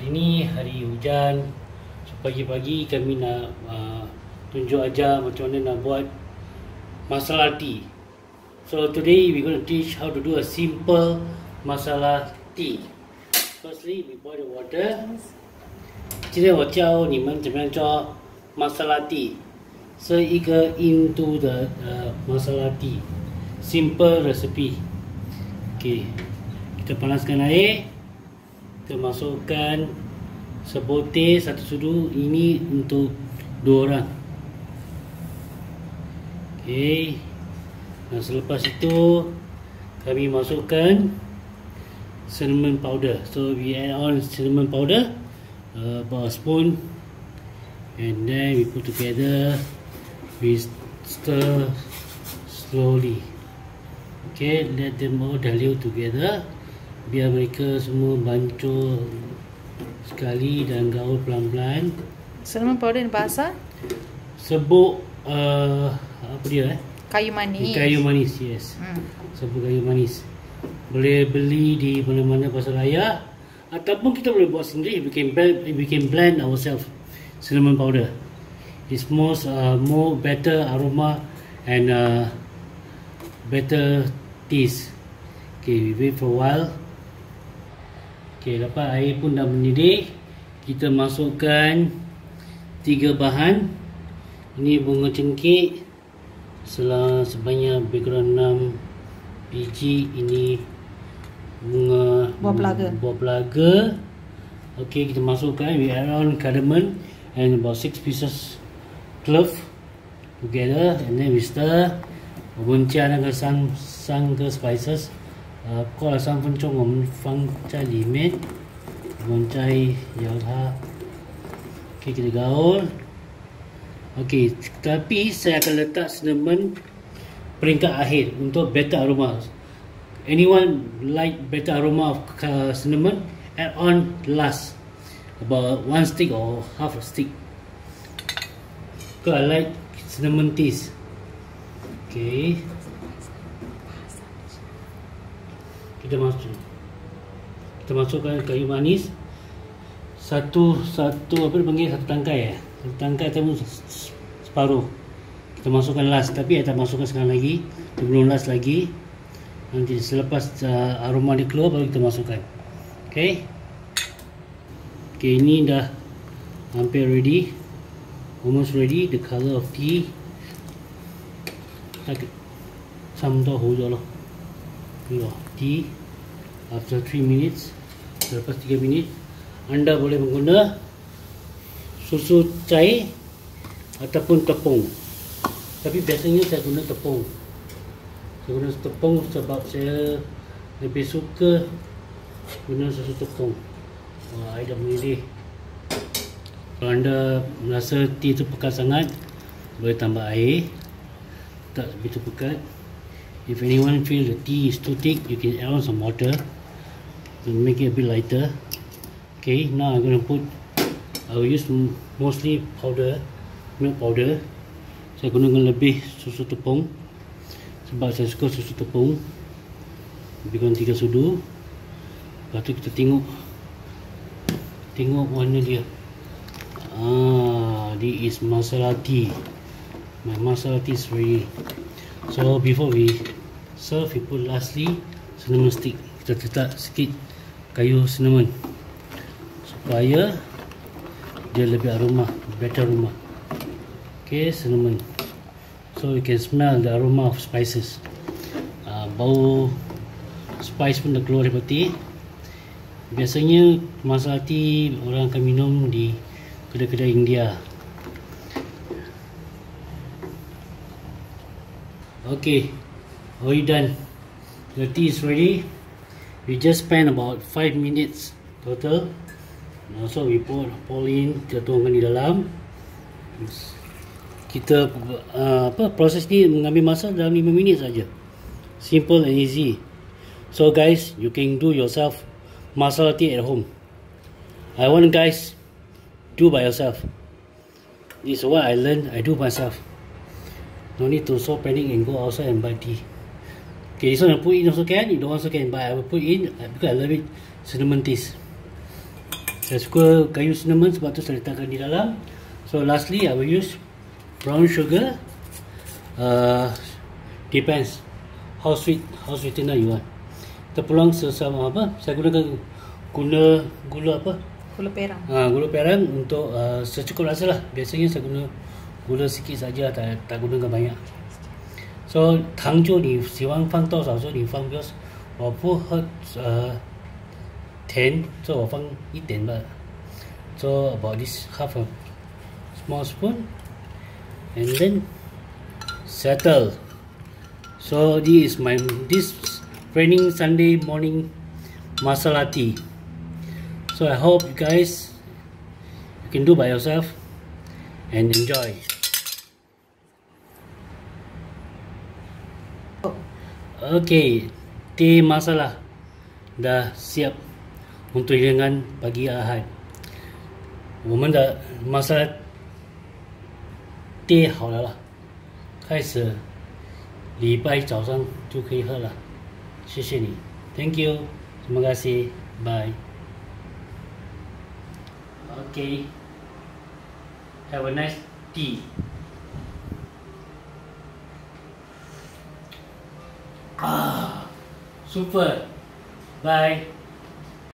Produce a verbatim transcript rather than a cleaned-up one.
Hari ni hari hujan. So pagi-pagi kami nak uh, tunjuk aja macam mana nak buat masala tea. So today we going to teach how to do a simple masala tea. Firstly, we boil the water. 今天我教你们怎么样做masala tea. So 一个印度的呃 masala tea, simple recipe. Okay, kita panaskan air. Kita masukkan sebutir satu sudu. Ini untuk dua orang. Okay. Dan selepas itu kami masukkan cinnamon powder. So we add on cinnamon powder, uh, about a spoon, and then we put together. We stir slowly. Okay, let them all dilute together. Biar mereka semua bancur sekali dan gaul pelan-pelan. Cinnamon powder ni bahasa? Sebut uh, apa dia eh? Kayu manis. Kayu manis, yes. Hmm. Sebut kayu manis. Boleh beli di mana-mana pasar raya ataupun kita boleh buat sendiri. We can blend, we can blend ourselves cinnamon powder. It's most uh, more better aroma and uh, better taste. Okay, we wait for a while. Okay, lepas air pun dah mendidih, kita masukkan tiga bahan. Ini bunga cengkeh sebanyak background enam biji. Ini bunga buah pelaga. Buah pelaga. Okay, kita masukkan. We add on cardamom and about six pieces clove together, and then we stir. 我们加那个三三个 spices。 呃，过了三分钟，我们放在里面，我们再摇它。Okay, kita gaul. Okay, tapi saya akan letak cinnamon peringkat akhir untuk better aroma. Anyone like better aroma of cinnamon? Add on last, about one stick or half a stick. Because I like cinnamon taste. Okay. Kita masuk, kita masukkan kayu manis satu satu apa dipanggil satu tangkai ya, satu tangkai atau separuh. Kita masukkan last, tapi kita masukkan sekarang lagi, belum last lagi. Nanti selepas uh, aroma dia keluar baru kita masukkan. Okay, okay, ini dah hampir ready, almost ready. The color of tea. Sampai hujung loh. Tea after three minutes. Selepas tiga minit anda boleh mengguna susu cair ataupun tepung, tapi biasanya saya guna tepung. Saya guna tepung sebab saya lebih suka guna susu tepung. Wah, air dah mendidih. Kalau anda merasa tea itu pekat sangat, boleh tambah air. Tak begitu pekat. If anyone feel the tea is too thick, you can add on some water to make it a bit lighter. Okay, now I'm going to put, I will use mostly powder, milk powder. Saya gunakan lebih susu tepung sebab saya suka susu tepung. Lebihkan tiga sudu. Lepas tu kita tengok, tengok warna dia. Ah, this is masala tea. My masala tea is ready. So before we serve, we put lastly cinnamon stick. Kita letak sikit kayu cinnamon supaya dia lebih aroma, better aroma. Okay, cinnamon. So you can smell the aroma of spices. Uh, bau spice pun dah keluar daripada tea. Biasanya masala tea orang akan minum di kedai-kedai India. Okay, already done. The tea is ready. We just spent about five minutes total. So we pour, pour in, kita tuangkan di dalam. Kita uh, apa proses ni mengambil masa dalam lima minit saja. Simple and easy. So guys, you can do yourself masala tea at home. I want guys do by yourself. This is what I learned. I do myself. No need to so panic and go outside and buy tea. Okay, this one I put in also can. You don't also can, but I will put in because I love it. Cinnamon taste. Saya suka kayu cinnamon sebab tu saya letakkan di dalam. So lastly I will use brown sugar. Uh, depends how sweet, how sweetener you want. Terpulang sesama apa? Saya gunakan guna gula apa? Gula perang. Ha, gula perang untuk uh, secukup rasa lah. Biasanya saya guna gula sikit saja, tak tak gunakan banyak. So 糖就你喜欢放多少就你放 because 我不喝呃甜，所以我放一点吧。So about this half a small spoon, and then settle. So this is my this raining Sunday morning masala tea. So I hope you guys you can do by yourself and enjoy. Okay, teh masala dah siap untuk hidangan pagi Ahad. 我们的masala teh 好了啦，开始礼拜早上就可以喝了。谢谢你 ，Thank you， terima kasih， bye。Okay, have a nice tea. Ah, super. Bye.